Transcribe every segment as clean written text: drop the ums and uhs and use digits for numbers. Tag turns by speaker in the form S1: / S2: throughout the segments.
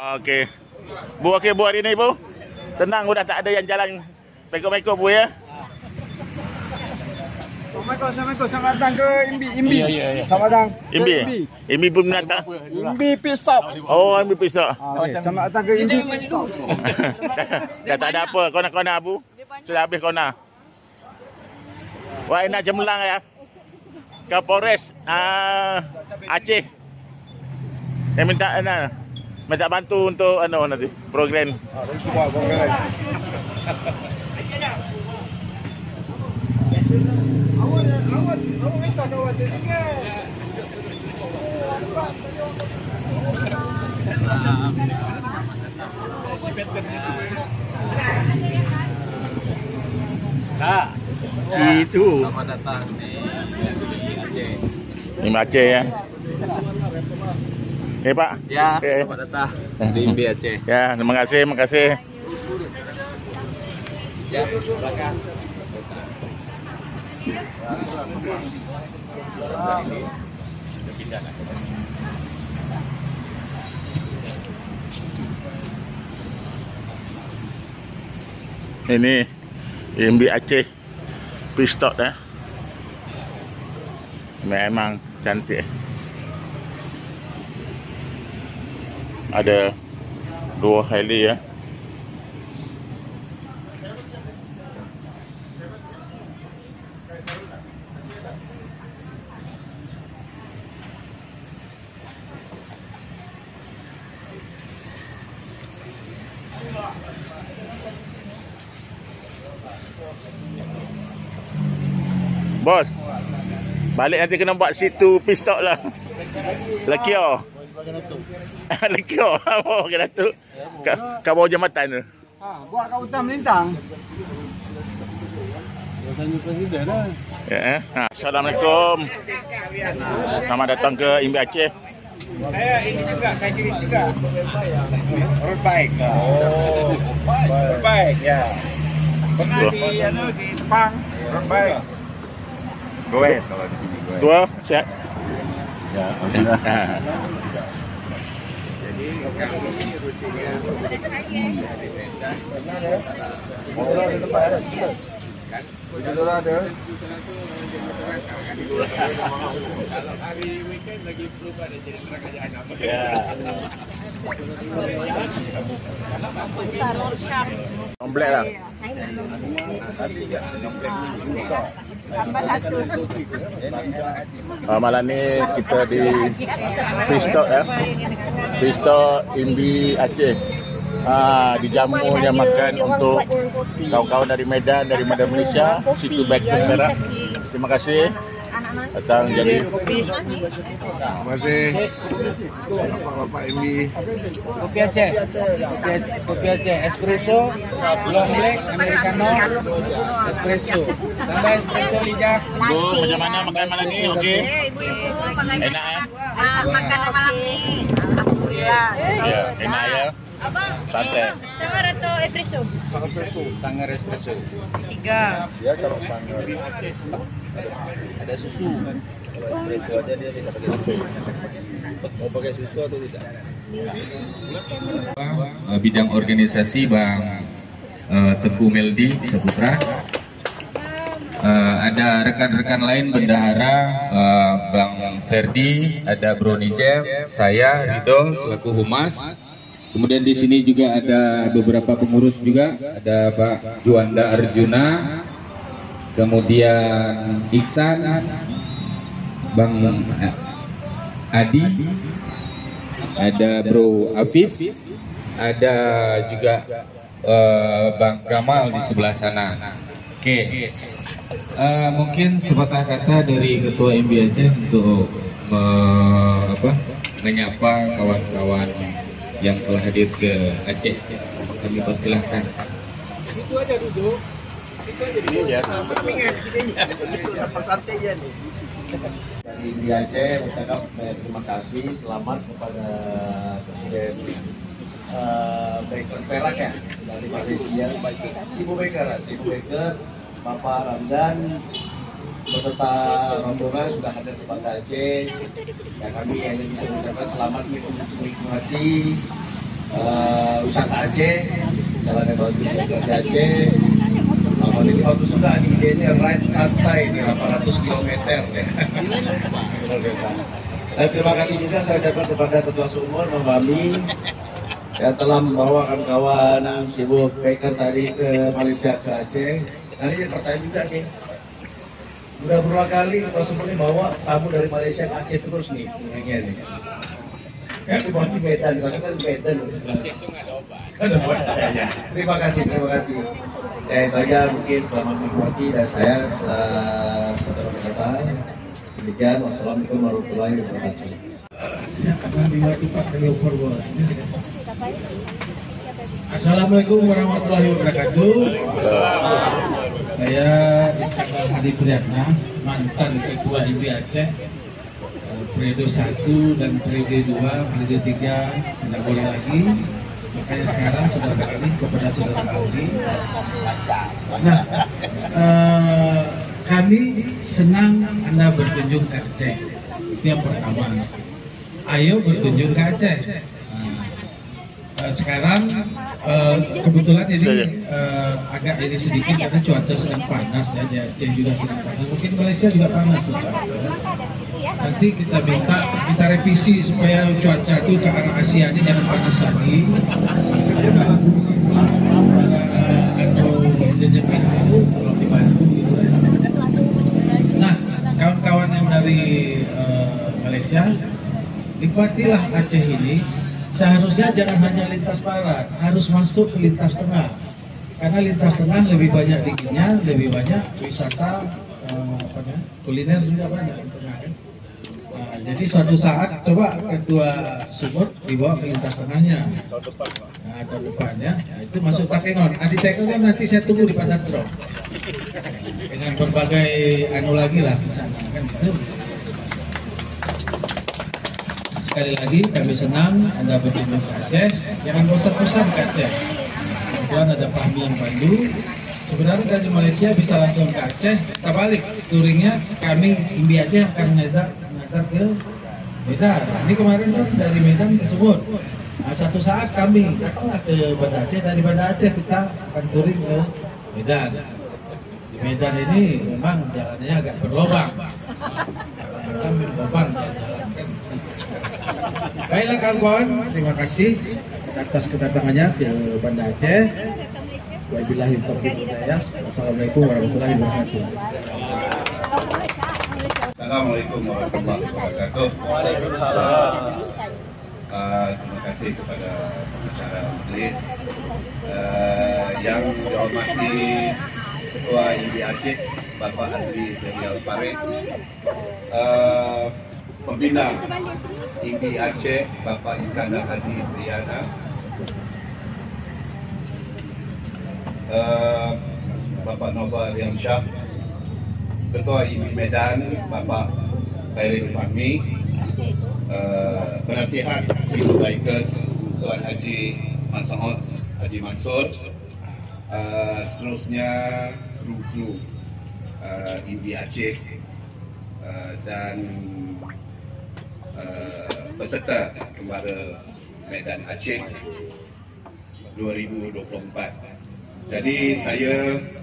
S1: Okey. Bu, okey Bu hari ni Bu? Tenang Bu, dah tak ada yang jalan mekok-mekok Bu ya?
S2: Assalamualaikum. Selamat datang ke Imbi.
S1: Ya.
S2: Selamat datang.
S1: Imbi. Imbi pun menata.
S2: Imbi pit stop.
S1: Oh, Imbi pistol.
S2: Selamat datang ke Imbi pit stop.
S1: Dah tak ada apa. Kona-kona Bu. Sudah habis kona. Wah, nak cemerlang ya. Kapolres Aceh. Yang minta bantu untuk nanti program. Itu.
S3: Selamat datang di Aceh.
S1: Di Aceh ya. Pak.
S3: Ya, selamat datang di Imbi Aceh.
S1: Ya, terima kasih.
S3: Ya, silakan.
S1: Ini Imbi Aceh Pistok ya. Memang cantik. Ada 2 heli ya. Bos, balik nanti kena buat situ pistok lah. Lekio. Lekio. Oh, kena tu. Kat bawah jambatan tu.
S2: Buat kat hutan melintang.
S3: Tanya presiden lah.
S1: Ya. Assalamualaikum. Selamat datang ke Imbi Aceh.
S2: Saya ini juga, saya kiri juga. Road bike. Oh, road bike ya. Pernah di Sepang, road bike. Goes kalau di sini goes.
S1: Tua, sihat?
S3: Ya,
S2: Jadi kami ini rutinnya di tempat ada. Kalau hari weekend lagi perlu ada jadi kerajaan apa?
S1: Komplek lah. Malam ni kita di Pistok ya. Pistok Imbi Aceh. Dijamunya makan untuk kawan-kawan dari Medan, dari Malaysia, situ baik Perak. Terima kasih datang jadi. Terima kasih Bapak Imbi.
S3: Kopi Aceh. Kopi Aceh espresso, long black, americano, espresso. Tambah espresso lidah.
S1: Bu, macam mana makan malam ni? Okey. Enak ya?
S4: Makan malam ni alhamdulillah.
S1: Ya, enak ya. Santai.
S4: Sangar atau espresso?
S3: Sangar espresso.
S4: 3.
S3: Ya kalau sangar ada susu. Kalau espresso aja dia tidak pakai susu. Mau pakai susu atau tidak?
S5: Bidang organisasi Bang Teguh Meldi Saputra. Ada rekan-rekan lain bendahara Bang Ferdi, ada Bro Nijem, saya Ridho selaku humas. Kemudian di sini juga ada beberapa pengurus juga, ada Pak Juanda Arjuna, kemudian Iksan, Bang Adi, ada Bro Hafiz, ada juga Bang Gamal di sebelah sana. Oke. Mungkin sepatah kata dari Ketua Imbi Aceh untuk menyapa kawan-kawan yang telah hadir ke Aceh. Kami persilahkan.
S2: Itu aja duduk. Itu aja duduk.
S1: Ini dia.
S2: Santai aja nih.
S3: Dari Imbi Aceh ucapkan terima kasih, selamat kepada Presiden baik Perak ya dari Malaysia, Sibu Baker, Bapak Ramdan beserta rombongan sudah hadir di Aceh. Ya kami hanya bisa mengucapkan selamat menikmati wisata Aceh, jalannya bagus ke Aceh. Ini bagus juga nih idenya, ride santai nih 800 km ya. Luar biasa. Dan terima kasih juga saya ucapkan kepada Ketua Sumur Mambami yang telah membawa kawan-kawan sibuk biker tadi ke Malaysia ke Aceh. Tadi pertanyaan juga sih. Udah berulang kali Ketua Sumur ini bawa tamu dari Malaysia ke Aceh terus nih, nih. Kan di bawah Medan, maksudnya di Medan. Terima kasih. Ya itu aja mungkin selamat menikmati dan saya saudara-saudara. Demikian, wassalamualaikum warahmatullahi wabarakatuh.
S6: Assalamualaikum warahmatullahi wabarakatuh. Saya Iskandar Hadi Priyatna, mantan Ketua IB Aceh periode 1 dan periode 2, periode 3 tidak boleh lagi. Makanya sekarang saudara kami kepada saudara Aldi. Nah, kami senang Anda berkunjung ke Aceh. Itu yang pertama. Ayo berkunjung ke Aceh. Sekarang kebetulan ini agak ini sedikit karena cuaca sedang panas ya, Aceh juga sedang panas. Mungkin Malaysia juga panas juga. Nanti kita minta kita revisi supaya cuaca itu ke arah Asia ini jangan panas lagi. Kalau dibantu gitu. Nah, kawan-kawan yang dari Malaysia, nikmatilah Aceh ini. Seharusnya jangan hanya lintas barat, harus masuk ke lintas tengah. Karena lintas tengah lebih banyak dinginnya, lebih banyak wisata kuliner juga banyak di tengah kan. Jadi suatu saat coba Ketua Sumut dibawa ke lintas tengahnya. Nah, tahun depan ya. Nah, itu masuk Takengon. Di Takengon nanti saya tunggu di Padang Drop. Dengan berbagai anu lagi lah di sana kan gitu. Sekali lagi kami senang Anda berkunjung ke Aceh. Jangan bosan-bosan ke Aceh. Kebetulan ada Fahmi yang pandu. Sebenarnya dari Malaysia bisa langsung ke Aceh. Kita balik touringnya kami IMBI Aceh akan ngantar ke Medan. Ini kemarin kan dari Medan ke Sumut. Nah, satu saat kami datanglah ke Banda Aceh. Dari Banda Aceh kita akan touring ke Medan. Di Medan ini memang jalannya agak berlobang. Berlobang jalan-jalan. Baiklah kawan-kawan, terima kasih atas kedatangannya ke Banda Aceh. Wabillahi taufiq wal hidayah. Wassalamualaikum warahmatullahi wabarakatuh.
S3: Assalamualaikum warahmatullahi wabarakatuh.
S6: Waalaikumsalam.
S3: Terima kasih kepada pengacara majelis yang dihormati Ketua IMBI Aceh Bapak Andri Daniel Farid, Pembina IMBI Aceh Bapak Iskandar Hadi Priyatna, Bapak Nova Riamsyah, Ketua IMBI Medan Bapak Khairil Fahmi, Penasihat Civil Bikers Tuan Haji Mansur Haji Mansur, seterusnya kru-kru IMBI Aceh dan peserta Kembara Medan Aceh 2024. Jadi saya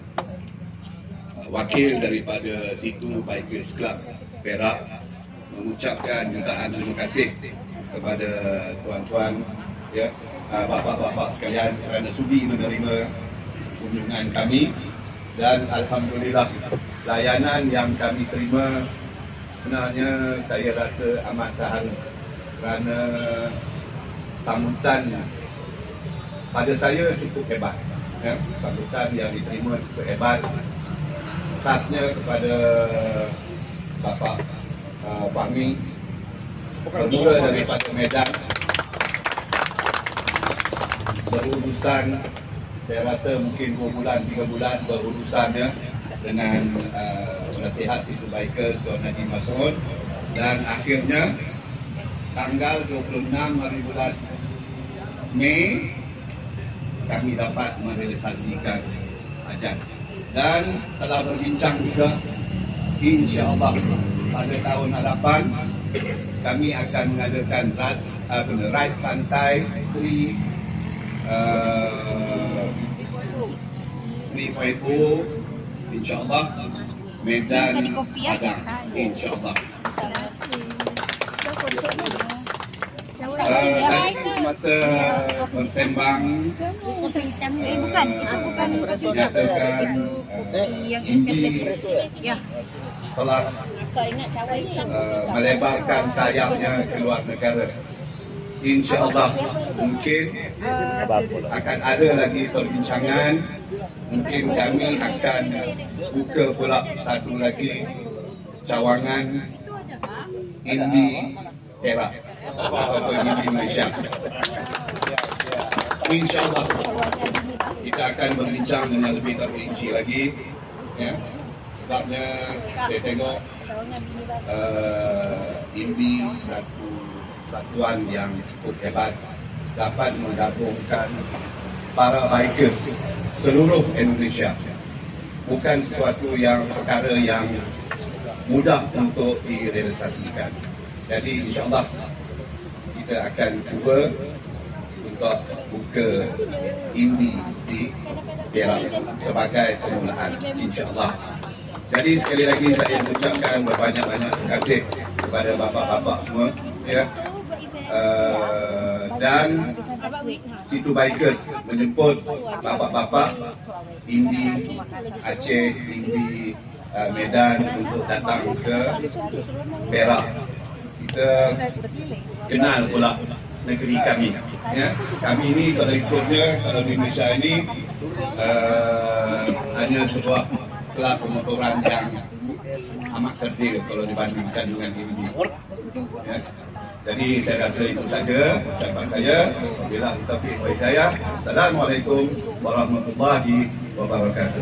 S3: wakil daripada Situ Bikers Club Perak mengucapkan jutaan terima kasih kepada tuan-tuan ya, bapak-bapak sekalian kerana sudi menerima kunjungan kami, dan alhamdulillah layanan yang kami terima sebenarnya saya rasa amat terharu kerana sambutan pada saya cukup hebat ya, sambutan yang diterima cukup hebat, khasnya kepada Bapak Fahmi bermula daripada Medan berurusan, saya rasa mungkin 2 bulan 3 bulan berurusannya dengan penasihat Situ Bikers Tuan Haji Mansur, dan akhirnya tanggal 26 hari bulan Mei kami dapat merealisasikan hajat, dan telah berbincang juga insya-Allah pada tahun hadapan kami akan mengadakan ride santai free 350 insyaallah Medan Padang insyaallah. Masa bersembang menyatakan Indi telah melebarkan sayapnya keluar negara. InsyaAllah mungkin akan ada lagi perbincangan. Mungkin kami akan buka pula satu lagi cawangan Indi Perak ataupun Indi Malaysia. InsyaAllah kita akan berbincang dengan lebih terperinci lagi, ya. Sebabnya saya tengok Indi satu satuan yang cukup hebat, dapat menggabungkan para bikers seluruh Indonesia. Bukan sesuatu yang perkara yang mudah untuk direalisasikan. Jadi insyaAllah kita akan cuba untuk buka Indi di Perak sebagai permulaan, insyaAllah. Jadi sekali lagi saya mengucapkan berbanyak-banyak terima kasih kepada bapa-bapa semua, ya. Dan Situ Bikers menjemput bapa-bapa Indi Aceh, Indi Medan untuk datang ke Perak. Kita kenal pula negeri kami, ya. Kami ini kalau ikutnya, kalau di Indonesia ini hanya sebuah kelab pemotoran yang amat kerdil kalau dibandingkan dengan Indi, ya. Jadi saya rasa itu saja ucapan saya. Wabillahi taufiq wal hidayah. Assalamualaikum warahmatullahi wabarakatuh.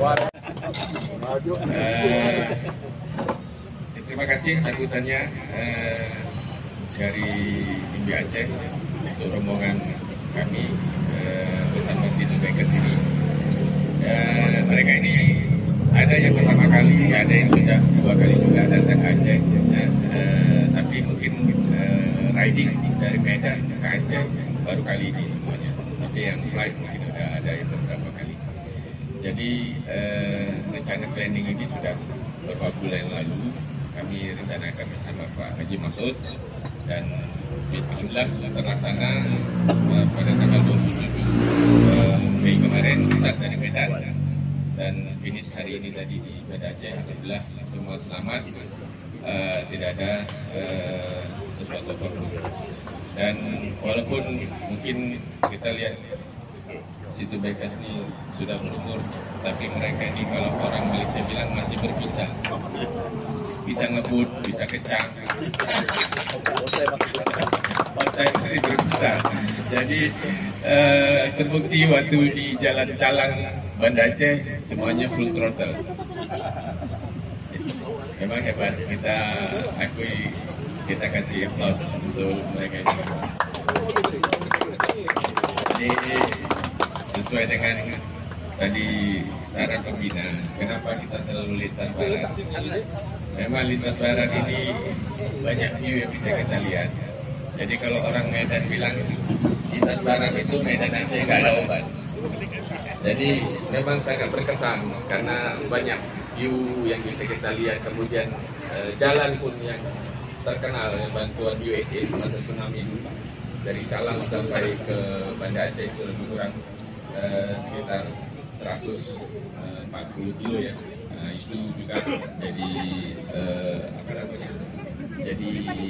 S5: Terima kasih sambutannya dari Indi Aceh untuk rombongan kami bersama Situ Bikers ini. Mereka ini ada yang pertama kali, ada yang sudah 2 kali juga datang ke Aceh, tapi mungkin riding dari Medan ke Aceh baru kali ini semuanya. Tapi yang flight mungkin sudah ada yang beberapa kali. Jadi rencana planning ini sudah beberapa bulan lalu kami rencanakan bersama Pak Haji Masud, dan alhamdulillah terlaksana pada tanggal 27 Mei kemarin start dari Medan dan finish hari ini tadi di Banda Aceh. Alhamdulillah semua selamat, tidak ada sesuatu apapun. Dan walaupun mungkin kita lihat Situ Bikers ini sudah berumur, tapi mereka ini kalau orang Malaysia bilang masih berbisa, bisa ngebut, bisa kecang, otak masih berbisa. Jadi terbukti waktu di Jalan Calang Banda Aceh semuanya full throttle. Memang hebat, kita akui, kita kasih applause untuk mereka ini. Jadi sesuai dengan tadi saran pembina, kenapa kita selalu lintas barat? Memang lintas barat ini banyak view yang bisa kita lihat. Jadi kalau orang Medan bilang lintas barat itu Medan Aceh nggak ada obat. Jadi memang sangat berkesan karena banyak view yang bisa kita lihat. Kemudian jalan pun yang terkenal, bantuan USA masa tsunami dari Calang sampai ke Banda Aceh itu lebih kurang sekitar 140 kilo ya. Itu juga jadi apa namanya? Jadi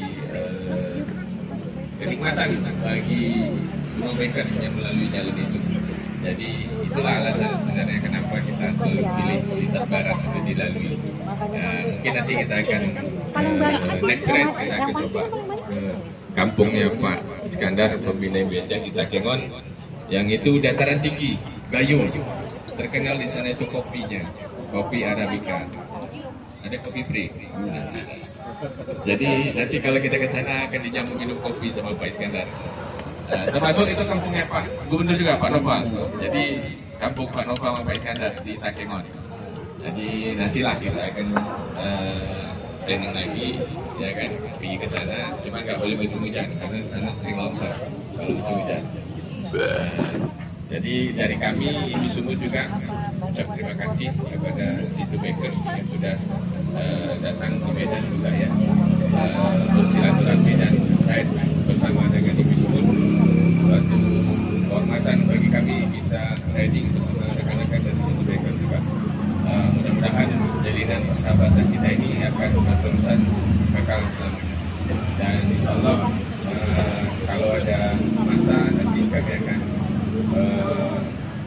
S5: kenikmatan bagi semua bikers yang melalui jalan itu. Jadi itulah alasan sebenarnya kenapa kita selalu pilih lintas barat untuk dilalui. Mungkin nanti kita akan next trip kita akan coba kampungnya Pak Iskandar, pembina MBC di Takengon, yang itu dataran tinggi, Gayo. Terkenal di sana itu kopinya, kopi Arabica. Ada kopi break. Jadi nanti kalau kita ke sana akan dijamu minum kopi sama Pak Iskandar. Termasuk itu kampungnya Pak Gubernur juga, Pak Nova. Jadi kampung Pak Nova sama Pak Iskandar di Takengon. Jadi nantilah kita akan planning lagi, ya kan, pergi ke sana. Cuma nggak boleh musim hujan karena di sana sering longsor kalau musim hujan. Jadi dari kami ini sungguh juga ucap terima kasih kepada Situ Bakers yang sudah datang ke Medan juga ya, bersilaturahmi dan hadir bersama dengan Ibu Sumut. Suatu kehormatan bagi kami bisa riding bersama rekan-rekan dari Situ Bakers juga. Mudah-mudahan jalinan persahabatan kita ini akan berterusan kekal selamanya. Dan insya Allah